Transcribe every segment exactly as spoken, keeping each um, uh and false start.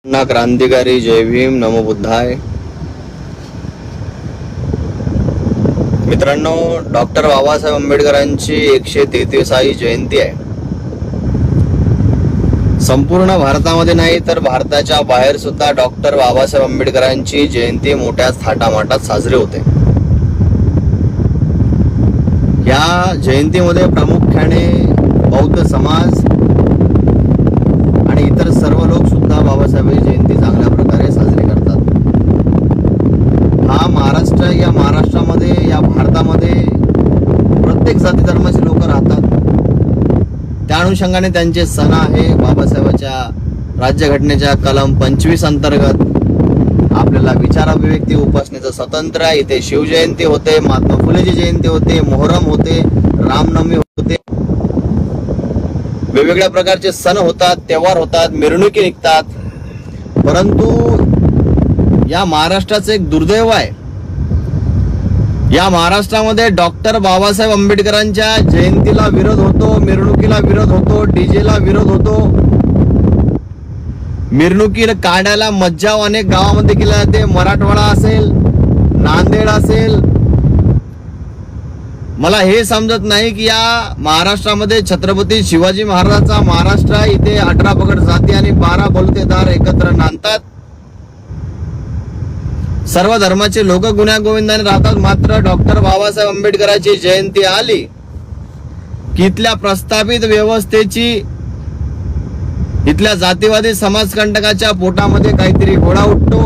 ना क्रांतिकारी जय भीम नमो बुद्धाय। मित्रांनो, डॉक्टर बाबासाहेब आंबेडकरांची एकशे तेहतीसावी जयंती आहे। संपूर्ण भारतामध्ये नाही तर भारताच्या बाहेर सुद्धा डॉक्टर बाबासाहेब आंबेडकरांची जयंती मोठ्या थाटामाटात साजरी होते। या जयंतीमध्ये प्रामुख्याने बौद्ध समाज आणि इतर सर्व लोक सुद्धा बाबासाहेबांची जयंती चांगल्या प्रकारे साजरी करतात। हा महाराष्ट्र या महाराष्ट्रामध्ये या भारतामध्ये प्रत्येक जाती धर्माचे लोक राहतात। त्या अनुषंगाने त्यांचे सण आहे। बाबासाहेबांच्या राज्यघटनेच्या कलम पंचवीस अंतर्गत आपल्याला विचार अभिव्यक्ती उपासनेचं स्वतंत्र आहे। इथे शिवजयंती होते, महात्मा फुलेची जयंती होते, मोहरम होते, रामनवमी होते, वेगवेगळ्या प्रकारचे सण होतात, त्योहार होतात, मिरवणुकी निघतात। परंतु या महाराष्ट्राचं एक दुर्दैव आहे। या महाराष्ट्रामध्ये डॉक्टर बाबासाहेब आंबेडकरांच्या जयंतीला विरोध होतो, मिरवणुकीला विरोध होतो, डीजेला विरोध होतो। मिरवणुकीला काढायला मज्जाव अनेक गावामध्ये केला जाते। मराठवाडा असेल, नांदेड असेल, मला हे समजत नाही की या महाराष्ट्रामध्ये छत्रपती शिवाजी महाराजांचा महाराष्ट्र आहे। इथे अठरा पगड जाती आणि बारा बलुतेदार एकत्र नांदतात। सर्व धर्माचे लोक गुण्यागोविंदाने राहतात। मात्र डॉक्टर बाबासाहेब आंबेडकरांची जयंती आली की इथल्या प्रस्थापित व्यवस्थेची, इथल्या जातीवादी समाजकंटकाच्या पोटामध्ये काहीतरी घोडा उठतो।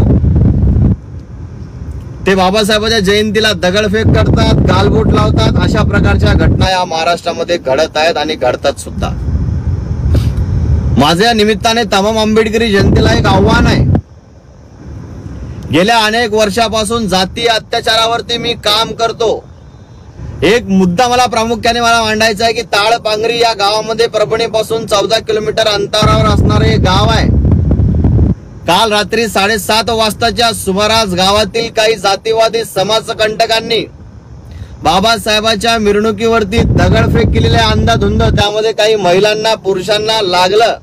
ते बाबासाहेबांच्या जयंतीला दगडफेक करतात, गालबोट लावतात। अशा प्रकारच्या घटना या महाराष्ट्रामध्ये घडत आहेत आणि घडतात सुद्धा। माझ्या निमित्ताने तमाम आंबेडकरी जनतेला एक आव्हान आहे। गेल्या अनेक वर्षापासून जाती अत्याचारावरती मी काम करतो। एक मुद्दा मला प्रामुख्याने मला मांडायचा आहे की ताळपांगरी या गावामध्ये परभणी पासून चौदा किलोमीटर अंतरावर असणारे गाव आहे। काल रात्री साडेसात वाजताच्या सुमारास गावातील काही जातीवादी समाजकंटकांनी बाबासाहेबांच्या मिरवणुकीवरती दगडफेक केलेली आहे, अंधाधुंद। त्यामध्ये काही महिलांना, पुरुषांना लागलं।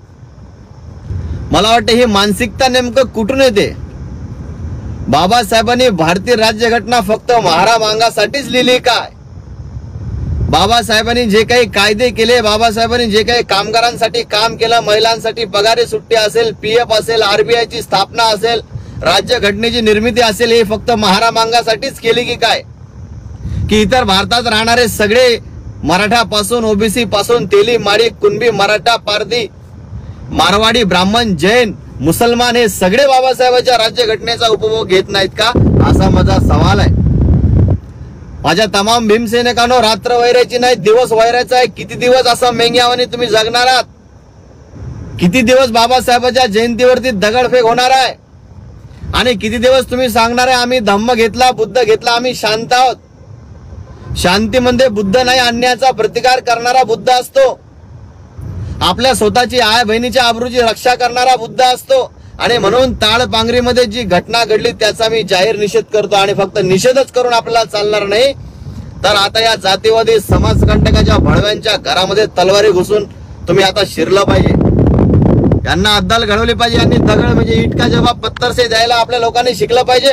मला वाटतं ही मानसिकता नेमकं कुठून येते? बाबासाहेबांनी भारतीय राज्यघटना फक्त महारामांगासाठीच लिहिली काय? बाबासाहेबांनी जे काही कायदे केले, बाबासाहेबांनी जे काही कामगारांसाठी काम केलं, महिलांसाठी पगारी सुट्टी असेल, पीएफ असेल, आरबीआय ची स्थापना असेल, राज्यघटनेची निर्मिती असेल, हे फक्त महारामांगासाठीच केली की काय? की इतर भारतात राहणारे सगळे मराठापासून, ओबीसी पासून, तेली, माडी, कुणबी, मराठा, पारधी, मारवाडी, ब्राह्मण, जैन, मुसलमान हे सगळे बाबासाहेबांच्या राज्यघटनेचा उपभोग घेत नाहीत का? असा माझा सवाल आहे। माझ्या तमाम भीमसैनिकांनो, रात्र वैरायची नाही, दिवस वैरायचा आहे। किती दिवस असं मेंग्यावानी तुम्ही जगणार आहात? किती दिवस बाबासाहेबांच्या जयंतीवरती दगडफेक होणार आहे? आणि किती दिवस तुम्ही सांगणार आहे आम्ही धम्म घेतला, बुद्ध घेतला, आम्ही शांत आहोत? शांतीमध्ये बुद्ध नाही, अन्यायाचा प्रतिकार करणारा बुद्ध असतो। आपल्या स्वतःची आय बहिणीच्या आबरूची रक्षा करणारा बुद्ध असतो। आणि म्हणून ताळपांगरीमध्ये जी घटना घडली त्याचा मी जाहीर निषेध करतो। आणि फक्त निषेधच करून आपल्याला चालणार नाही, तर आता या जातीवादी समाजकंटकाच्या भडव्यांच्या घरामध्ये तलवारी घुसून तुम्ही आता शिरलं पाहिजे। यांना अद्दल घडवली पाहिजे। यांनी दगड म्हणजे इटका जवाब पत्थर से द्यायला आपल्या लोकांनी शिकलं पाहिजे।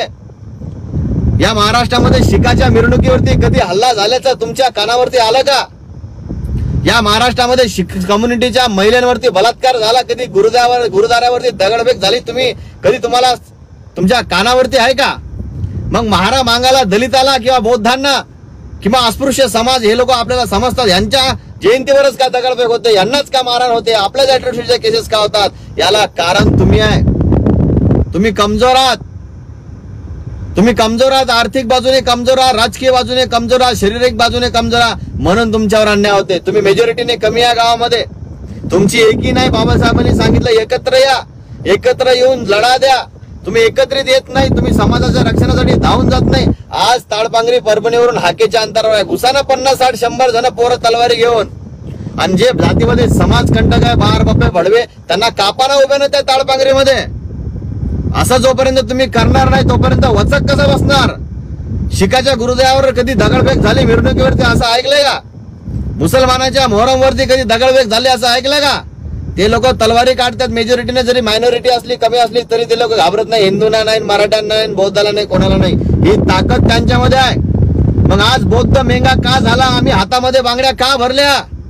या महाराष्ट्रामध्ये शिखाच्या मिरवणुकीवरती कधी हल्ला झाल्याचं तुमच्या कानावरती आलं का? या महाराष्ट्रामध्ये शिख कम्युनिटीच्या महिलांवरती बलात्कार झाला कधी? गुरुद्वारावर गुरुद्वारावरती दगडफेक झाली तुम्ही कधी? तुम्हाला तुमच्या कानावरती आहे का? मग महारामांगाला, दलिताला किंवा बौद्धांना किंवा अस्पृश्य समाज हे लोक आपल्याला समजतात, यांच्या जयंतीवरच का दगडफेक होते? यांनाच का मारहाण होते? आपल्याच अॅट्रॉसिटीच्या केसेस का होतात? याला कारण तुम्ही आहे। तुम्ही कमजोर आहात, तुम्ही कमजोर आहात, आर्थिक बाजूने कमजोर आहात, राजकीय बाजूने कमजोर आहात, शारीरिक बाजूने कमजोर आहात, म्हणून तुमच्यावर अन्याय होते। तुम्ही मेजॉरिटीने कमी या गावामध्ये, तुमची एकी नाही। बाबासाहेबांनी सांगितलं एकत्र या, एकत्र येऊन लढा द्या। तुम्ही एकत्रित येत नाही, तुम्ही समाजाच्या रक्षणासाठी धावून जात नाही। आज ताळपांगरी परभणीवरून हाकेच्या अंतरावर आहे, घुसाना पन्नास साठ शंभर जण पोरं तलवारी घेऊन। आणि जे जातीमध्ये समाजकंटक आहे, बार बापे भडवे, त्यांना कापाना उभे नाही त्या ताळपांगरीमध्ये। असं जोपर्यंत तुम्ही करणार नाही तोपर्यंत वचक कसं बसणार? शिखाच्या गुरुद्वारावर कधी दगडफेक झाली मिरवणुकीवरती असं ऐकलंय का? मुसलमानाच्या मोहरमवरती कधी दगडफेक झाली असं ऐकलं का? ते लोक तलवारी काढतात मेजॉरिटीने, जरी मायनॉरिटी असली कमी असली तरी ते लोक घाबरत नाही. हिंदूंना नाही, मराठ्यांना नाही, बौद्धाला नाही, कोणाला नाही. ही ताकद त्यांच्यामध्ये आहे. मग आज बौद्ध मेंगा का झाला? आम्ही हातामध्ये बांगड्या का भरल्या?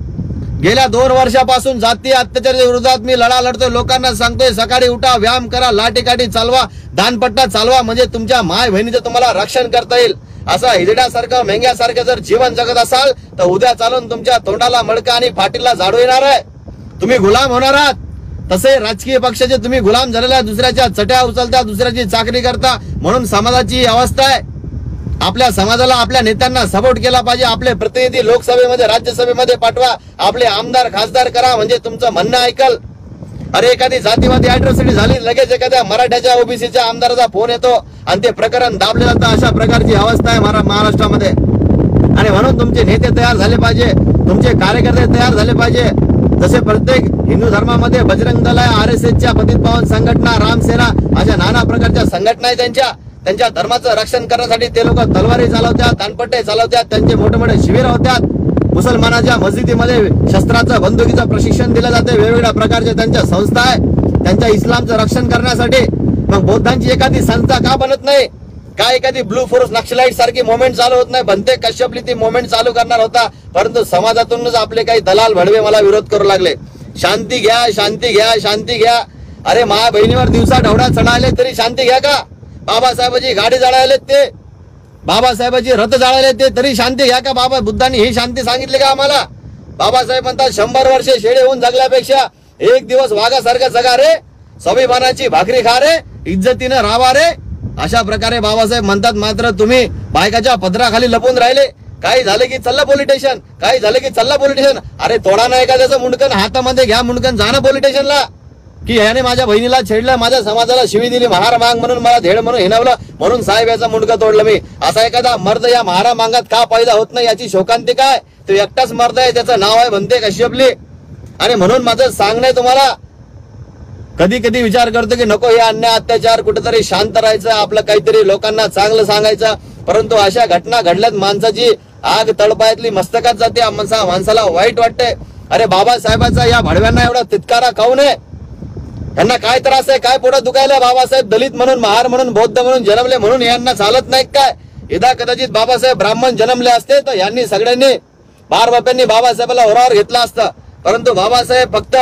गेल्या दोन वर्षापासून जातीय अत्याचाराच्या विरोधात मी लढा लढतोय. लोकांना सांगतोय सकाळी उठा, व्यायाम करा, लाठीकाठी चालवा, दानपट्टा चालवा, म्हणजे तुमच्या माय बहिणीचं तुम्हाला रक्षण करता येईल. असं हिजड्यासारखं मेंग्यासारखं जर जीवन जगत असाल तर उद्या चालून तुमच्या तोंडाला मडका आणि फाटीला झाडू येणार आहे. तुम्ही गुलाम होणार आहात. तसे राजकीय पक्षाचे तुम्ही गुलाम झालेल्या, दुसऱ्याच्या चट्या उचलता, दुसऱ्याची चाकरी करता. म्हणून समाजाची ही अवस्था आहे. आपल्या समाजाला, आपल्या नेत्यांना सपोर्ट केला पाहिजे. आपले प्रतिनिधी लोकसभेमध्ये, राज्यसभेमध्ये पाठवा. आपले आमदार खासदार करा, म्हणजे तुमचं म्हणणं ऐकल. अरे एखादी जातीवादी अॅट्रॉसिटी झाली, लगेच एखाद्या मराठ्याच्या ओबीसीच्या आमदाराचा फोन येतो आणि ते प्रकरण दाबले जातं. अशा प्रकारची अवस्था आहे महाराष्ट्रामध्ये. आणि म्हणून तुमचे नेते तयार झाले पाहिजे, तुमचे कार्यकर्ते तयार झाले पाहिजे. जसे प्रत्येक हिंदू धर्मामध्ये बजरंग दल आहे, आर एस एसच्या पतित पावन संघटना, रामसेना, अशा नाना प्रकारच्या संघटना आहे. त्यांच्या त्यांच्या धर्माचं रक्षण करण्यासाठी ते लोक तलवारी चालवतात, दानपट्टे चालवतात, त्यांचे मोठे मोठे शिबिर होतात. मुसलमानाच्या मस्जिदीमध्ये शस्त्राचं, बंदुकीचं प्रशिक्षण दिलं जाते. वेगवेगळ्या प्रकारच्या त्यांच्या संस्था आहे त्यांच्या इस्लामचं रक्षण करण्यासाठी. मग बौद्धांची एखादी संस्था का बनत नाही? का एखादी ब्लू फोर्स नक्षलाइट सारखी मुवमेंट चालू होत नाही? बनते कश्यपली ती मुवमेंट चालू करणार होता, परंतु समाजातूनच आपले काही दलाल भडवे मला विरोध करू लागले. शांती घ्या, शांती घ्या, शांती घ्या. अरे मा बहिणीवर दिवसा ढवळा चढायले तरी शांती घ्या का? बाबासाहेबाची गाडी जाळायलेत ते, बाबासाहेबाची रथ जाळायले ते, तरी शांती घ्या का? बाबा बुद्धांनी ही शांती सांगितली का आम्हाला? बाबासाहेब म्हणतात शंभर वर्षे शेळे होऊन जगल्यापेक्षा एक दिवस वाघासारखं जगा रे, स्वाभिमानाची भाकरी खा रे, इज्जतीनं राहा रे. अशा प्रकारे बाबासाहेब म्हणतात. मात्र तुम्ही बायकाच्या पदराखाली लपून राहिले. काही झालं की चल्ला पोलीस स्टेशन, काही झालं की चल्ला पोलीस स्टेशन. अरे तोडा ना एखाद्याचं मुंडकन, हातामध्ये घ्या मुंडकन, जा ना पोलीस स्टेशनला. की याने माझ्या बहिणीला छेडलं, माझ्या समाजाला शिवी दिली, महार मांग म्हणून मला धेड म्हणून हिनवलं, म्हणून साहेब याचं मुंडकं तोडलं मी. असा एखादा मर्द या महारा मांगात का पैदा होत नाही याची शोकांती काय? तो एकटाच मर्द आहे, त्याचं नाव आहे बनते कश्यपली. आणि म्हणून माझं सांगणं आहे तुम्हाला, कधी कधी विचार करतो की नको हे अन्याय अत्याचार, कुठेतरी शांत राहायचं, आपलं काहीतरी लोकांना चांगलं सांगायचं. परंतु अशा घटना घडल्यात, माणसाची आग तळपायातली मस्तकात जाते, माणसाला वाईट वाटते. अरे बाबासाहेबांचा या भडव्यांना एवढा तितकारा काऊन आहे? यांना काय त्रास आहे? काय पोटात दुखायला? बाबासाहेब दलित म्हणून, महार म्हणून, बौद्ध म्हणून जन्मले म्हणून यांना चालत नाही काय? यदा कदाचित बाबासाहेब ब्राह्मण जन्मले असते तर यांनी सगळ्यांनी बार बाप्यांनी बाबासाहेबाला ओरावर घेतला असता. परंतु बाबासाहेब फक्त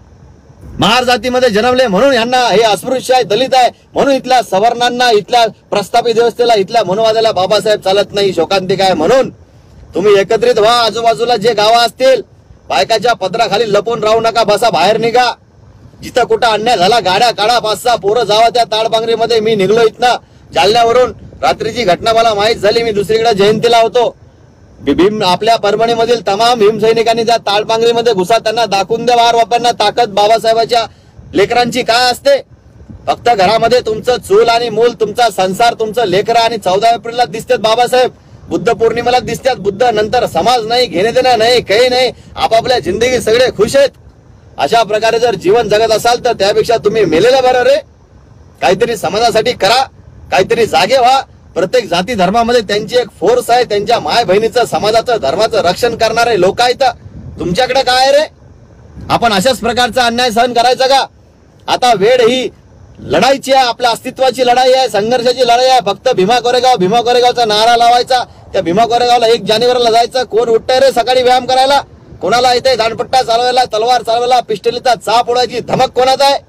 महार जातीमध्ये जन्मले म्हणून यांना हे अस्पृश्य आहे, दलित आहे म्हणून इथल्या सवर्णांना, इथल्या प्रस्थापित व्यवस्थेला, इथल्या मनुवादाला बाबासाहेब चालत नाही. शोकांतिक आहे. म्हणून तुम्ही एकत्रित व्हा. आजूबाजूला जे गावं असतील, बायकाच्या पदराखाली लपून राहू नका, बसा, बाहेर निघा. जिथं कुठं अन्याय झाला गाड्या काढा, पाच सहा पोरं जावा त्या ताडबांगरीमध्ये. मी निघलो इथनं जालन्यावरून, रात्रीची घटना मला माहीत झाली. मी दुसरीकडे जयंतीला होतो. भीम आपल्या परभणीमधील तमाम भीम सैनिकांनी त्या ताडबांगरीमध्ये घुसा, त्यांना दाखवून द्या बार बाप्यांना ताकद बाबासाहेबाच्या लेकरांची काय असते. फक्त घरामध्ये तुमचं चूल आणि मूल, तुमचा संसार, तुमचं लेकरा आणि चौदा एप्रिलला दिसतात बाबासाहेब, बुद्ध पौर्णिमेला दिसतात. बुद्ध नंतर समाज नाही, घेणे देणं नाही, काही नाही, आपापल्या जिंदगी सगळे खुश आहेत. अशा प्रकारे जर जीवन जगत असाल तर त्यापेक्षा तुम्ही मेलेलं बरं रे. काहीतरी समाजासाठी करा, काहीतरी जागे व्हा. प्रत्येक जाती धर्मामध्ये त्यांची एक फोर्स आहे, त्यांच्या माय बहिणीचं, समाजाचं, धर्माचं रक्षण करणारे लोक आहेत. तुमच्याकडे काय आहे रे? आपण अशाच प्रकारचा अन्याय सहन करायचा का? आता वेळ ही लढाईची आहे, आपल्या अस्तित्वाची लढाई आहे, संघर्षाची लढाई आहे. फक्त भीमा कोरेगाव, भीमा कोरेगावचा नारा लावायचा, त्या भीमा कोरेगावला एक जानेवारीला जायचं. कोण उठतंय रे सकाळी व्यायाम करायला? कोणाला इथे दानपट्टा चालवायला, तलवार चालवायला, पिस्टलीचा चाप उडायची धमक कोणाचा आहे?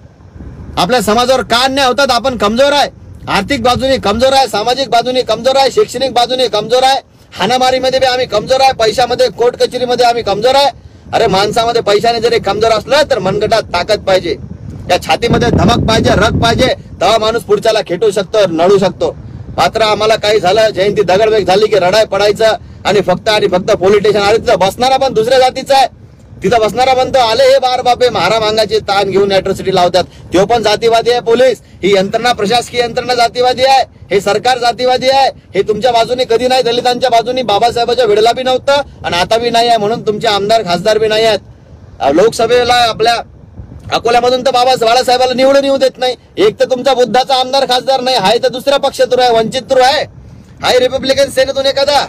आपल्या समाजावर का अन्याय होतात? आपण कमजोर आहे, आर्थिक बाजूने कमजोर आहे, सामाजिक बाजूने कमजोर आहे, शैक्षणिक बाजूने कमजोर आहे, हाणामारीमध्ये बी आम्ही कमजोर आहे, पैशामध्ये, कोर्ट कचेरीमध्ये आम्ही कमजोर आहे. अरे माणसामध्ये पैशाने जरी कमजोर असलं तर मनगटात ताकद पाहिजे, त्या छातीमध्ये धमक पाहिजे, रग पाहिजे, तेव्हा माणूस पुढच्याला खेटू शकतो, नळू शकतो. मात्र आम्हाला काही झालं, जयंती दगडवेग झाली की रडाय पडायचं आणि फक्त आणि फक्त पोलीस स्टेशन आले. तिथं बसणारा पण दुसऱ्या जातीचा आहे, तिथं बसणारा म्हणतो आले हे बार बापे महारा मांगाचे ताण घेऊन अॅट्रॉसिटी लावतात. तो पण जातीवादी आहे. पोलीस ही यंत्रणा, प्रशासकीय यंत्रणा जातीवादी आहे, हे सरकार जातीवादी आहे. हे तुमच्या बाजूने कधी नाही, दलितांच्या बाजूने बाबासाहेबांच्या वेळेला बी नव्हतं आणि आता बी नाही आहे. म्हणून तुमचे आमदार खासदार बी नाही आहेत. लोकसभेला आपल्या अकोल्यामधून तर बाबा बाळासाहेबाला निवडून येऊ देत नाही. एक तर तुमचा बुद्धाचा आमदार खासदार नाही, हाय तर दुसऱ्या पक्षातून आहे, वंचित आहे, हाय रिपब्लिकन सेनेतून एखादा.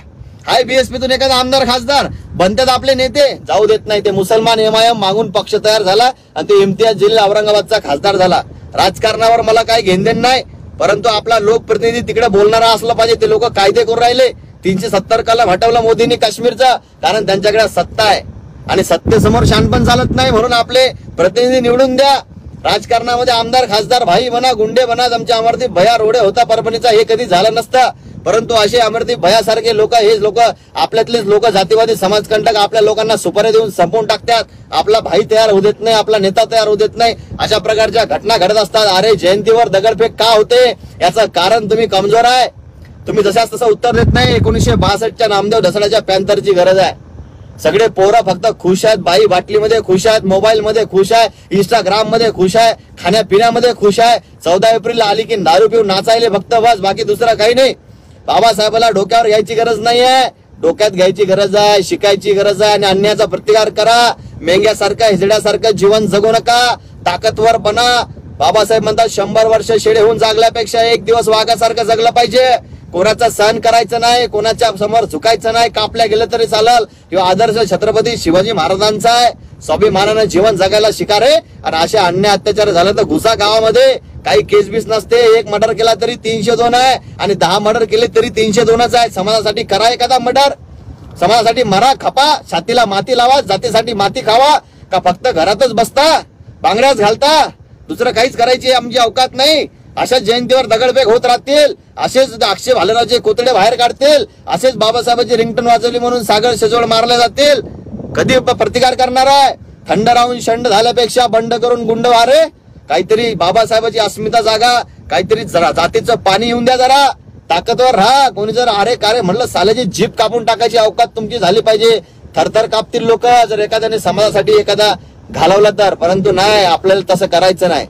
हाय बीएसपीतून एखादा आमदार खासदार बनतात आपले नेते, जाऊ देत नाही. ते मुसलमान एमआयएम मागून पक्ष तयार झाला आणि ते इम्तियाज जिल्हा औरंगाबादचा खासदार झाला. राजकारणावर मला काही घेणदेण नाही, परंतु आपला लोकप्रतिनिधी तिकडे बोलणारा असला पाहिजे. ते लोक कायदे करून राहिले. तीनशे सत्तर कलम हटवला मोदींनी काश्मीरचा, कारण त्यांच्याकडे सत्ता आहे आणि सत्तेसमोर शानपण चालत नाही. म्हणून आपले प्रतिनिधी निवडून द्या. राजकारणामध्ये आमदार खासदार भाई म्हणा, गुंडे म्हणा. आमच्या अमरदीप भैया रोडे होता परभणीचा, हे कधी झालं नसतं. परंतु असे अमरदीप भैयासारखे लोक, हेच लोक आपल्यातलेच लोक जातीवादी समाजकंटक आपल्या लोकांना सुपारी देऊन संपवून टाकतात. आपला भाई तयार होऊ देत नाही, आपला नेता तयार होऊ देत नाही. अशा प्रकारच्या घटना घडत असतात. अरे जयंतीवर दगडफेक का होते याचं कारण तुम्ही कमजोर आहे. तुम्ही जशाच तसं उत्तर देत नाही. एकोणीसशे बासष्टच्या नामदेव ढसाळ्याच्या पॅन्थरची गरज आहे. सगळे पोरं फक्त खुश आहेत, बाई बाटलीमध्ये खुश आहेत, मोबाईल मध्ये खुश आहे, इंस्टाग्राम मध्ये खुश आहे, खाण्यापिण्यामध्ये खुश आहे. चौदा एप्रिल आली की दारू पिऊन नाचायले फक्त, बस, बाकी दुसरं काही नाही. बाबासाहेबाला डोक्यावर घ्यायची गरज नाहीये, डोक्यात घ्यायची गरज आहे, शिकायची गरज आहे आणि अन्यायाचा प्रतिकार करा. मेंग्यासारखं हिजड्यासारखं जीवन जगू नका, ताकदवर बना. बाबासाहेब म्हणतात शंभर वर्ष शेळे होऊन जागल्यापेक्षा एक दिवस वाघासारखं जगलं पाहिजे. कोणाचा सहन करायचं नाही, कोणाच्या समोर झुकायचं नाही. कापल्या गेलं तरी चालल. किंवा आदर्श छत्रपती शिवाजी महाराजांचा आहे. स्वाभिमानानं जीवन जगायला शिका रे. आणि अशा अन्याय अत्याचार झाला तर घुसा गावामध्ये, काही केस बीस नसते. एक मर्डर केला तरी तीनशे दोन आहे आणि दहा मर्डर केले तरी तीनशे दोनच आहे. समाजासाठी करा एखादा मर्डर, समाजासाठी मरा, खपा, छातीला माती लावा, जातीसाठी माती खावा. का फक्त घरातच बसता, बांगड्याच घालता, दुसरं काहीच करायची आमची अवकात नाही. अशाच जयंतीवर दगडफेक होत राहतील, असेच अक्षय भालेरावचे कोतडे बाहेर काढतील, असेच बाबासाहेबांची रिंगटन वाजवली म्हणून सागर शेजवळ मारले जातील. कधी प्रतिकार करणार आहे? थंड राहून शंड झाल्यापेक्षा बंड करून गुंड वारे. काहीतरी बाबासाहेबांची अस्मिता जागा, काहीतरी जरा जातीचं पाणी येऊन द्या. जरा ताकदवर राहा. कोणी जर अरे कारे म्हणलं साल्याची जीप कापून टाकायची अवकात तुमची झाली पाहिजे. थरथर कापतील लोक जर एखाद्याने समाजासाठी एखादा घालवला तर. परंतु नाही, आपल्याला तसं करायचं नाही.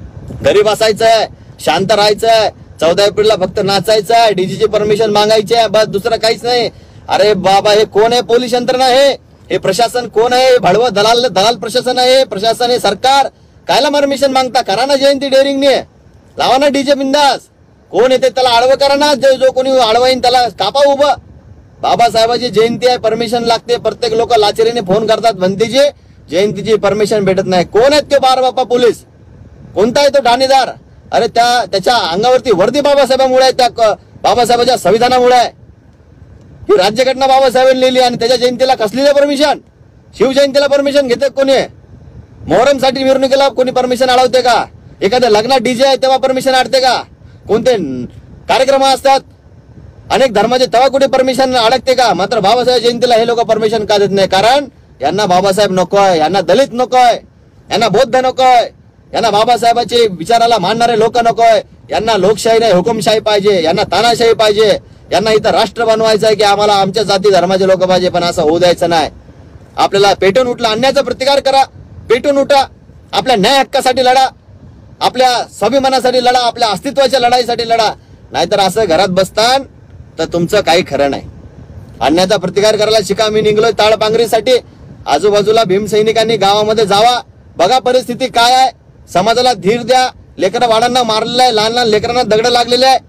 घरी बसायचंय, शांत राहायचंय. चौदा एप्रिलला फक्त नाचायचंय, डीजीची परमिशन मागायची आहे, बस, दुसरं काहीच नाही. अरे बाबा, हे कोण आहे? पोलीस यंत्रणा आहे? हे प्रशासन कोण आहे? भाडवं दलाल दलाल प्रशासन आहे. प्रशासन हे सरकार. कायला परमिशन मागता? करा ना जयंती डेअरिंगने, लावा ना डीजे बिंदास. कोण येते त्याला आडवं करा ना. जो जो कोणी आडवाईन त्याला कापा उभं. बाबासाहेबांची जयंती आहे, परमिशन लागते. प्रत्येक लोक लाचेरीने फोन करतात भंतीची, जयंतीची परमिशन भेटत नाही. कोण आहेत ते बार बापा पोलीस? कोणता आहे तो ठाणेदार? अरे त्या त्याच्या अंगावरती वर्दी बाबासाहेबांमुळे आहे, त्या बाबासाहेबांच्या संविधानामुळे आहे. ही राज्यघटना बाबासाहेबांनी लिहिली आणि त्याच्या जयंतीला कसली परमिशन? शिवजयंतीला परमिशन घेते कोणी? मोहरमसाठी मिरवणुकीला कोणी परमिशन अडवते का? एखाद्या लग्नात डीजे आहे तेव्हा परमिशन अडते का? कोणते कार्यक्रम असतात अनेक धर्माचे तेव्हा कुठे परमिशन अडकते का? मात्र बाबासाहेब जयंतीला हे लोक परमिशन का देत नाही? कारण यांना बाबासाहेब नकोय, यांना दलित नकोय, यांना बौद्ध नकोय, यांना बाबासाहेबांचे विचाराला मानणारे लोक नकोय. यांना लोकशाही नाही, हुकुमशाही पाहिजे, यांना तानाशाही पाहिजे. यांना इथं राष्ट्र बनवायचं आहे की आम्हाला आमच्या जाती धर्माचे लोक पाहिजे. पण असं होऊ द्यायचं नाही. आपल्याला पेटून उठला, अन्यायाचा प्रतिकार करा, पेटून उठा, आपल्या न्याय हक्कासाठी लढा, आपल्या स्वाभिमानासाठी लढा, आपल्या अस्तित्वाच्या लढाईसाठी लढा. नाहीतर असं घरात बसतान तर तुमचं काही खरं नाही. अन्यायाचा प्रतिकार करायला शिका. मी निघलोय ताळपांगरीसाठी. आजूबाजूला भीमसैनिकांनी गावामध्ये जावा, बघा परिस्थिती काय आहे. समाजाला धीर द्या. लेकरं बाळांना मारलेलं आहे, लहान लहान लेकरांना दगड लागलेले आहे.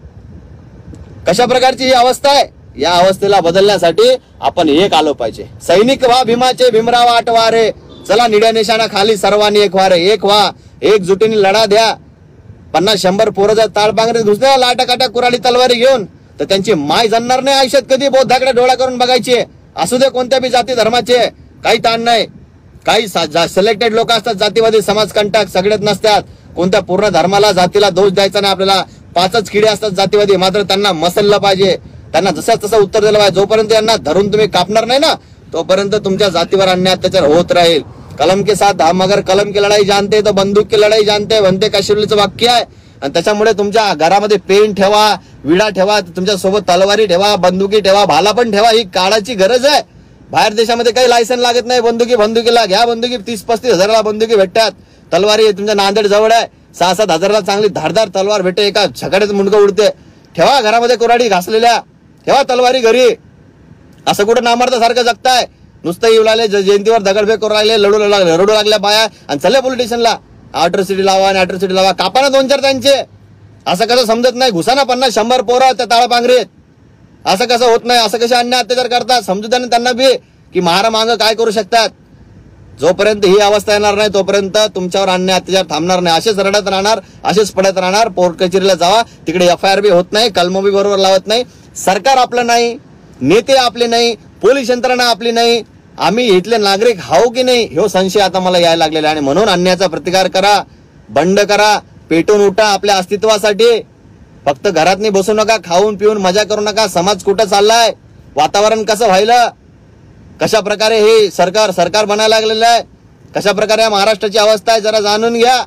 कशा प्रकारची ही अवस्था आहे? या अवस्थेला बदलण्यासाठी आपण एक आलो पाहिजे. सैनिक व्हा भीमाचे, भीमराव आठवारे. चला निड्या निशाणा खाली सर्वांनी एक वारे. एक व्हा, एकजुटीने लढा द्या. पन्नास शंभर पोरं जर ताळपांगरीत घुसले लाटाकाटा कुराडी तलवारी घेऊन तर त्यांची माय जाणणार नाही आयुष्यात कधी. बौद्धाकडे डोळा करून बघायचे. असू दे कोणत्या बी जाती धर्माचे, काही ताण नाही. काही सिलेक्टेड लोक असतात जातीवादी समाजकंटक, सगळेच नसतात. कोणत्या पूर्ण धर्माला जातीला दोष द्यायचा नाही आपल्याला. पाचच किडे असतात जातीवादी, मात्र त्यांना मसललं पाहिजे. त्यांना जसं तसं उत्तर दिलं पाहिजे. जोपर्यंत यांना धरून तुम्ही कापणार नाही ना तोपर्यंत तुमच्या जातीवर अन्याय अत्याचार होत राहील. कलम के साथ हम अगर कलम की लढाई जानते तो बंदूक की लढाई जानते म्हणते काशिवलीचं वाक्य आहे. आणि त्याच्यामुळे तुमच्या घरामध्ये पेन ठेवा, विडा ठेवा, तुमच्या सोबत तलवारी ठेवा, बंदुकी ठेवा, भाला पण ठेवा. ही काळाची गरज आहे. बाहेर देशामध्ये काही लायसन लागत नाही. बंदुकी बंदुकीला घ्या. बंदुकी तीस पस्तीस हजाराला बंदुकी भेटतात. तलवारी तुमच्या नांदेड जवळ आहे, सहा सात हजाराला चांगली धारदार तलवार भेटते. एका झगड्यात मुंडकं उडते. ठेवा घरामध्ये कुऱ्हाडी घासलेल्या, ठेवा तलवारी घरी. असं कुठं नामर्दासारखं जगताय? नुसतं येऊ लागले, जयंतीवर दगडफेक करून राहिले, लढू लागले, रडू लागल्या बाया आणि चले पोलीस स्टेशनला. अॅट्रॉसिटी लावा आणि अॅट्रॉसिटी लावा. कापा ना दोन चार त्यांचे. असं कसं समजत नाही? घुसा ना पन्नास शंभर पोरं त्या ताळपांगरीत. असं कसं होत नाही? असं कसे अन्याय अत्याचार करतात? समजू द्या त्यांना बी की महारामांग काय करू शकतात. जोपर्यंत ही अवस्था येणार नाही तोपर्यंत तुमच्यावर अन्याय अत्याचार थांबणार नाही. असेच रडत राहणार, असेच पडत राहणार. कोर्ट कचेरीला जावा, तिकडे एफ आय आर बी होत नाही, कलम बी बरोबर लावत नाही. सरकार आपलं नाही, नेते आपले नाही, पोलीस यंत्रणा आपली नाही, आम्ही इथले नागरिक हाऊ की नाही हे संशय आता मला यायला लागलेला आहे. आणि म्हणून अन्यायाचा प्रतिकार करा, बंड करा, पेटून उठा आपल्या अस्तित्वासाठी. फक्त घरात नाही बसू नका, खाऊन पिऊन मजा करू नका. समाज कुठं चाललाय, वातावरण कसं व्हायलं, कशा प्रकारे हे सरकार सरकार बनायला लागलेलं आहे, कशा प्रकारे महाराष्ट्राची अवस्था आहे जरा जाणून घ्या.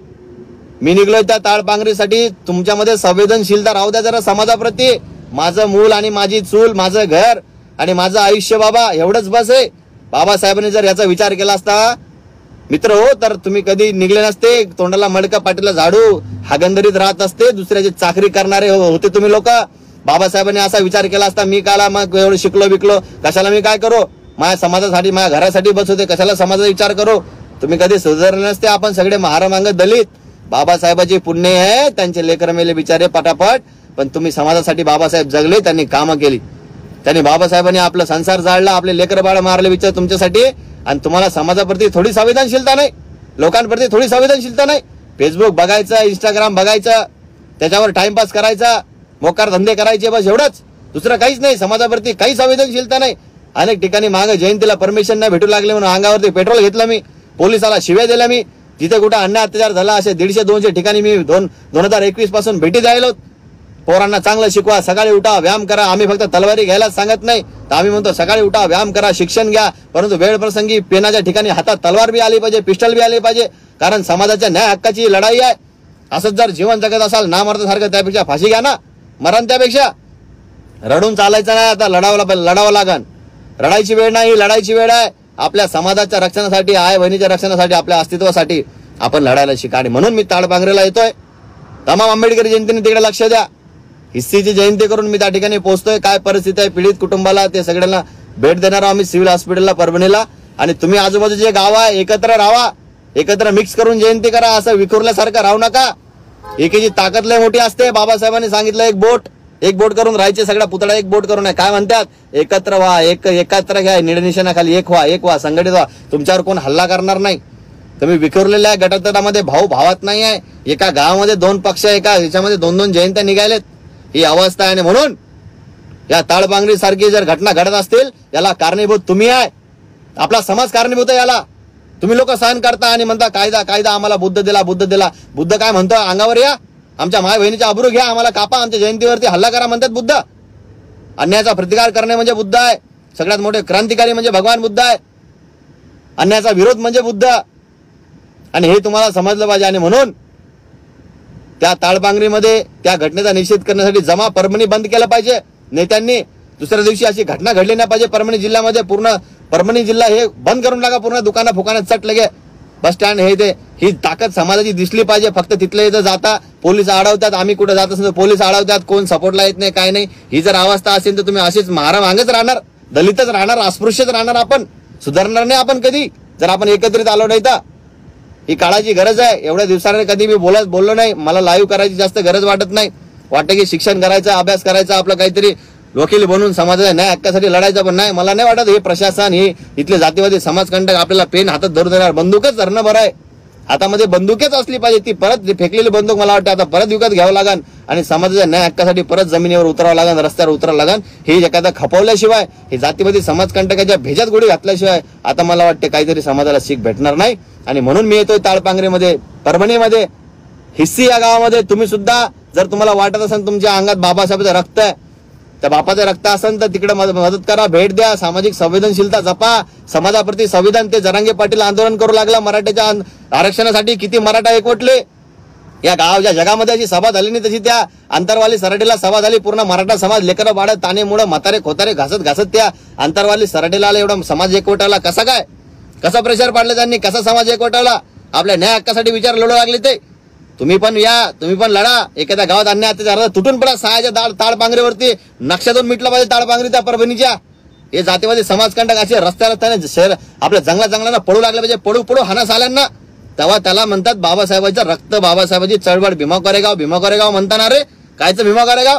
मी निघलोय त्या ताळपांगरीसाठी. तुमच्यामध्ये संवेदनशीलता राहू द्या जरा समाजाप्रती. माझं मूल आणि माझी चूल, माझं घर आणि माझं आयुष्य बाबा, एवढंच बस आहे. बाबासाहेबांनी जर याचा विचार केला असता मित्र हो तर तुम्ही कधी निघले नसते. तोंडाला मडका पाठीला झाडू हागंदरीत राहत असते, दुसऱ्याची चाकरी करणारे होते तुम्ही लोक. बाबासाहेबांनी असा विचार केला असता मी काला मग एवढं शिकलो बिकलो कशाला, मी काय करू, माझ्या समाजासाठी माझ्या घरासाठी बस होते, कशाला समाजाचा विचार करू. तुम्ही कधी सुधारले नसते. आपण सगळे महारामांग दलित. बाबासाहेबाची पुण्य आहे, त्यांचे लेकर मेले बिचारे पटापट, पण तुम्ही समाजासाठी बाबासाहेब जगले, त्यांनी कामं केली. त्यांनी बाबासाहेबांनी आपला संसार जाळला, आपले लेकर बाळ मारले विचार तुमच्यासाठी. आणि तुम्हाला समाजाप्रती थोडी संवेदनशीलता नाही, लोकांप्रती थोडी संवेदनशीलता नाही. फेसबुक बघायचं, इंस्टाग्राम बघायचं, त्याच्यावर टाइमपास करायचा, मोकार धंदे करायचे, बस एवढंच, दुसरं काहीच नाही. समाजाप्रती काही संवेदनशीलता नाही. अनेक ठिकाणी मागे जयंतीला परमिशन नाही भेटू लागले म्हणून अंगावरती पेट्रोल घेतलं मी, पोलिसाला शिव्या दिल्या मी. जिथे कुठं अन्याय अत्याचार झाला असे दीडशे दोनशे ठिकाणी मी दोन दोन हजार एकवीस पासून भेटी द्यायलो. पोरांना चांगलं शिकवा, सकाळी उठा, व्यायाम करा. आम्ही फक्त तलवारी घ्यायला सांगत नाही, तर आम्ही म्हणतो सकाळी उठा, व्यायाम करा, शिक्षण घ्या, परंतु वेळ प्रसंगी पेनाच्या ठिकाणी हातात तलवार बी आली पाहिजे, पिस्टल बी आली पाहिजे. कारण समाजाच्या न्याय हक्काची लढाई आहे. असंच जर जीवन जगत असाल ना मरतासारखं, त्यापेक्षा फाशी घ्या ना, मरण त्यापेक्षा. रडून चालायचं नाही, आता लढावं लढावं लागन. रडायची वेळ नाही, लढायची वेळ आहे. आपल्या समाजाच्या रक्षणासाठी, आई बहिणीच्या रक्षणासाठी, आपल्या अस्तित्वासाठी आपण लढायला शिका. आणि म्हणून मी ताळपांगरीला येतोय. तमाम आंबेडकरी जयंतीने तिकडे लक्ष द्या. हिस्सीची जयंती करून मी त्या ठिकाणी पोहोचतोय. काय परिस्थिती आहे पीडित कुटुंबाला ते सगळ्यांना भेट देणार आहोत मी सिव्हिल हॉस्पिटलला परभणीला. आणि तुम्ही आजूबाजूचे गाव आहे एकत्र राहा, एकत्र मिक्स करून जयंती करा. असं विखुरल्यासारखं राहू नका. एकीची ताकद लय मोठी असते. बाबासाहेबांनी सांगितलं एक बोट एक बोट करून राहायचे, सगळ्या पुतळा एक बोट करून आहे. काय म्हणतात, एकत्र व्हा, एक एकत्र घ्या, निडनिशाणाखाली एक व्हा, एक व्हा, संघटित व्हा. तुमच्यावर कोण हल्ला करणार नाही. तुम्ही विखुरलेल्या गटातटामध्ये भाऊ भावात नाही आहे. एका गावामध्ये दोन पक्ष, एका याच्यामध्ये दोन दोन जयंत्या निघालेत. ही अवस्था आहे. आणि म्हणून या ताळपांगरी सारखी जर घटना घडत असतील याला कारणीभूत तुम्ही आहे, आपला समाज कारणीभूत आहे. याला तुम्ही लोक सहन करता आणि म्हणता कायदा कायदा, आम्हाला बुद्ध दिला बुद्ध दिला. बुद्ध काय म्हणतो, अंगावर या, आमच्या माय बहिणीच्या अब्रू घ्या, आम्हाला कापा, आमच्या जयंतीवरती हल्ला करा म्हणतात बुद्ध. अन्यायाचा प्रतिकार करणे म्हणजे बुद्ध आहे. सगळ्यात मोठे क्रांतिकारी म्हणजे भगवान बुद्ध आहे. अन्यायाचा विरोध म्हणजे बुद्ध. आणि हे तुम्हाला समजलं पाहिजे. आणि म्हणून त्या ताळपांगरीमध्ये त्या घटनेचा निषेध करण्यासाठी जमा परभणी बंद केला पाहिजे नेत्यांनी. दुसऱ्या दिवशी अशी घटना घडली नाही पाहिजे परभणी जिल्ह्यामध्ये. पूर्ण परभणी जिल्हा हे बंद करून टाका, पूर्ण दुकानं फुकानं चट लगे, बस स्टँड हे ते. ही ताकद समाजाची दिसली पाहिजे. फक्त तिथले इथं जाता पोलीस अडवतात, आम्ही कुठं जात असेल तर पोलीस अडवतात, कोण सपोर्टला येत नाही, काय नाही. ही जर अवस्था असेल तर तुम्ही अशीच महारामांगच राहणार, दलितच राहणार, अस्पृश्यच राहणार. आपण सुधारणार नाही आपण कधी, जर आपण एकत्रित आलो नाही तर. ही काळाची गरज आहे. एवढ्या दिवसाने कधी मी बोलत बोललो नाही. मला लाईव्ह करायची जास्त गरज वाटत नाही. वाटतं की शिक्षण करायचं, अभ्यास करायचा, आपलं काहीतरी वकील बनून समाजाच्या न्याय हक्कासाठी लढायचं. पण नाही, मला नाही वाटत हे प्रशासन, हे इथले जातीवादी समाजकंटक आपल्याला पेन हातात धरून देणार. बंदूकच धरणं बरं आहे. हातामध्ये बंदूकच असली पाहिजे. ती परत फेकलेली बंदूक मला वाटतं आता परत विकत घ्यावं लागन आणि समाजाच्या न्याय हक्कासाठी परत जमिनीवर उतरावं लागन, रस्त्यावर उतरावं लागन. हे एखादा खपवल्याशिवाय, हे जातीवादी समाजकंटकाच्या भेजात गोळी घातल्याशिवाय आता मला वाटते काहीतरी समाजाला शिक भेटणार नाही. आणि म्हणून मी येतोय ताळपांगरीमध्ये, परभणीमध्ये, हिस्सी या गावामध्ये. तुम्ही सुद्धा जर तुम्हाला वाटत असेल तुमच्या अंगात बाबासाहेबांचं रक्त आहे, त्या बापाचं रक्त असेल तर तिकडे मदत करा, भेट द्या. सामाजिक संवेदनशीलता जपा, समाजाप्रती संविधान. ते जरांगे पाटील आंदोलन करू लागला मराठ्याच्या आरक्षणासाठी, किती मराठा एकवटले. या गावच्या जगामध्ये अशी सभा झाली नाही तशी त्या अंतरवाली सराटीला सभा झाली. पूर्ण मराठा समाज लेकरं बाळ ताने मुळे म्हातारे खोतारे घासत घासत त्या अंतरवाली सराटीला आला. एवढा समाज एकवटाला कसा काय, कसा प्रेशर पाडलं त्यांनी, कसा समाज एकवटाला. आपल्या न्याय हक्कासाठी विचार लढू लागले ते. तुम्ही पण या, तुम्ही पण लढा. एखाद्या गावात अन्याय अत्याचार तुटून पडा. सहायच्या ताळ ताळपांगरीवरती नक्षातून मिटलं पाहिजे ताळपांगरी त्या परभणीच्या. हे जातीवादी समाजकंटक असे रस्त्या रस्त्याने शहर आपल्या जंगला जंगलांना पडू लागले पाहिजे. पडू पडू हाना साल्यांना. तेव्हा त्याला म्हणतात बाबासाहेबांचं रक्त, बाबासाहेबांची चळवळ. भीमा कोरेगाव भीमा कोरेगाव म्हणताना रे, कायचं भीमा कोरेगाव.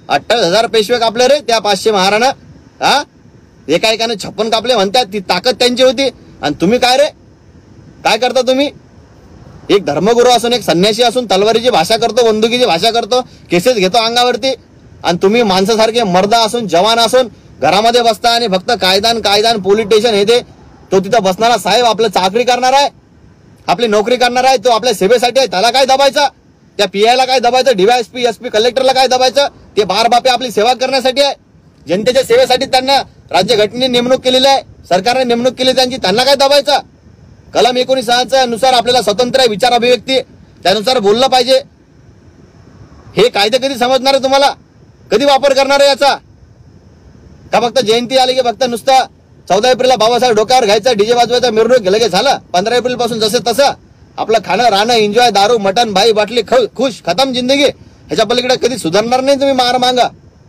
अठ्ठावीस हजार पेशवे कापले रे त्या पाचशे महाराणा. हा, एका एकाने छप्पन कापले म्हणतात, ती ताकद त्यांची होती. आणि तुम्ही काय रे, काय करता तुम्ही? एक धर्मगुरू असून, एक संन्यासी असून तलवारीची भाषा करतो, बंदुकीची भाषा करतो, केसेस घेतो अंगावरती. आणि तुम्ही माणसासारखे मर्द असून, जवान असून घरामध्ये बसता आणि फक्त कायदान कायदान पोलीस स्टेशन हे ते. तो तिथं बसणारा साहेब आपलं चाकरी करणार आहे, आपली नोकरी करणार आहे, तो आपल्या सेवेसाठी आहे. त्याला काय दबायचं? त्या पीआयला काय दबायचं? डीवायएसपी एसपी कलेक्टरला काय दबायचं? ते बार बापे आपली सेवा करण्यासाठी आहे, जनतेच्या सेवेसाठी त्यांना राज्य घटनेने नेमणूक केलेली आहे, सरकारने नेमणूक केली त्यांची. त्यांना काय दबायचं? कलम एकोणीसाच्या नुसार आपल्याला स्वतंत्र आहे विचार अभिव्यक्ती, त्यानुसार बोललं पाहिजे. हे कायदे कधी समजणार आहे तुम्हाला? कधी वापर करणार आहे याचा? का फक्त जयंती आली की फक्त नुसतं चौदा एप्रिलला बाबासाहेब डोक्यावर घ्यायचा, डीजे वाजवायचा, मिरवणूक गेलं की झालं? पंधरा एप्रिल पासून जसं तसं आपलं खाणं राहणं, एन्जॉय, दारू मटण भाई बाटली, खुश खतम जिंदगी. ह्याच्या पलीकडे कधी सुधारणार नाही तुम्ही. मार मांगा.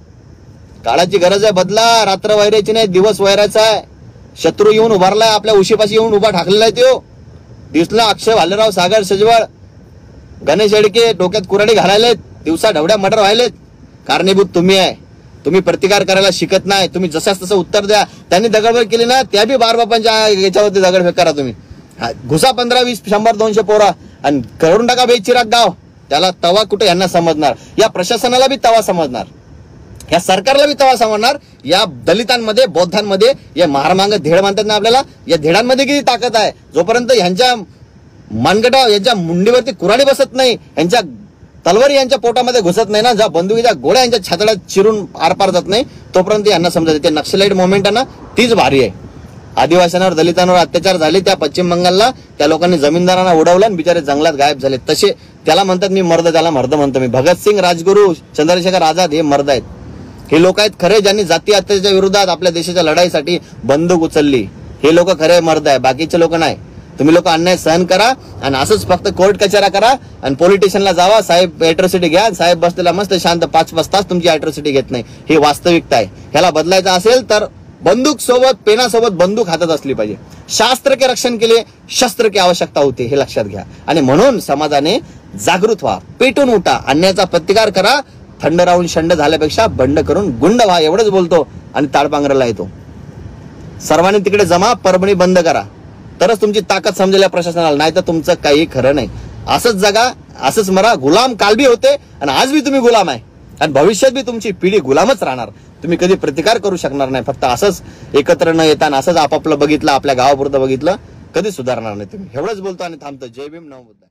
काळाची गरज आहे बदला. रात्र वैरायची नाही, दिवस वैरायचा आहे. शत्रू येऊन उभारलाय, आपल्या उशीपाशी येऊन उभा ठाकलेला आहे तो. दिसला अक्षय भालेराव, सागर सजवळ, गणेश येडके डोक्यात कुऱ्हाडी घालायलेत, दिवसा ढवड्या मटर व्हायलेत. कारणीभूत तुम्ही आहे. तुम्ही प्रतिकार करायला शिकत नाही. तुम्ही जशाच तसं उत्तर द्या. त्यांनी दगडफेक केली ना, त्या बी बार बापांच्या याच्यावरती दगडफेक करा तुम्ही. घुसा पंधरा वीस शंभर दोनशे पोरा आणि करून टाका बेचिराग गाव. त्याला तवा कुठे यांना समजणार? या प्रशासनाला बी तवा समजणार, या सरकारला बी तवा समजणार. या दलितांमध्ये, बौद्धांमध्ये, या महारामांग धेड म्हणतात ना आपल्याला, या धेडांमध्ये किती ताकद आहे. जोपर्यंत यांच्या मनगटा, यांच्या मुंडीवरती कुऱ्हाडी बसत नाही, यांच्या तलवारी यांच्या पोटामध्ये घुसत नाही ना, ज्या बंदुकीच्या गोळ्या यांच्या छातड्यात चिरून आरपार जात नाही, तोपर्यंत यांना समजत. ते नक्षलाईट मुवमेंट आहे ना, तीच भारी आहे. आदिवासींवर दलितांवर अत्याचार झाले त्या पश्चिम बंगालला, त्या लोकांनी जमीनदारांना उडवलं आणि बिचारे जंगलात गायब झाले. तसे त्याला म्हणतात, मी मर्द, त्याला मर्द म्हणतो मी. भगतसिंग, राजगुरू, चंद्रशेखर आझाद हे मर्द आहेत. हे लोक आहेत खरे ज्यांनी जाती अत्याचाराच्या विरोधात आपल्या देशाच्या लढाईसाठी बंदूक उचलली. हे लोक खरे मर्द आहे, बाकीचे लोक नाही. तुम्ही लोक अन्याय सहन करा आणि असंच फक्त कोर्ट कचेऱ्या करा आणि पोलिटिशियनला जावा, साहेब ॲट्रॉसिटी घ्या. साहेब बसलेला मस्त शांत पाच पाच तास तुमची ॲट्रॉसिटी घेत नाही. ही वास्तविकता आहे. ह्याला बदलायचं असेल तर बंदूक सोबत, पेनासोबत बंदूक हातात असली पाहिजे. शास्त्र के रक्षण के लिए शस्त्र की आवश्यकता होती, हे लक्षात घ्या. आणि म्हणून समाजाने जागृत व्हा, पेटून उठा, अन्यायाचा प्रतिकार करा. थंड राहून शंड झाल्यापेक्षा बंड करून गुंड व्हा, एवढंच बोलतो आणि ताडपांघराला येतो. सर्वांनी तिकडे जमा, परभणी बंद करा, तरच तुमची ताकद समजेल या प्रशासनाला. नाही तर तुमचं काही खरं नाही. असंच जगा, असंच मरा. गुलाम काल बी होते आणि आज बी तुम्ही गुलाम आहे आणि भविष्यात बी तुमची पिढी गुलामच राहणार. तुम्ही कधी प्रतिकार करू शकणार नाही. फक्त असंच एकत्र न येताना असंच आपापलं बघितलं, आपल्या गावापुरतं बघितलं, कधी सुधारणार नाही तुम्ही. एवढंच बोलतो आणि थांबतो. जय भीम, नमो बुद्धाय.